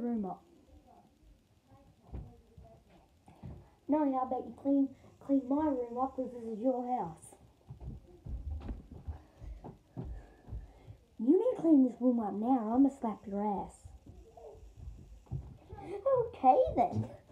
room up. No, how about you clean my room up because this is your house. You need to clean this room up now or I'm going to slap your ass. Okay then.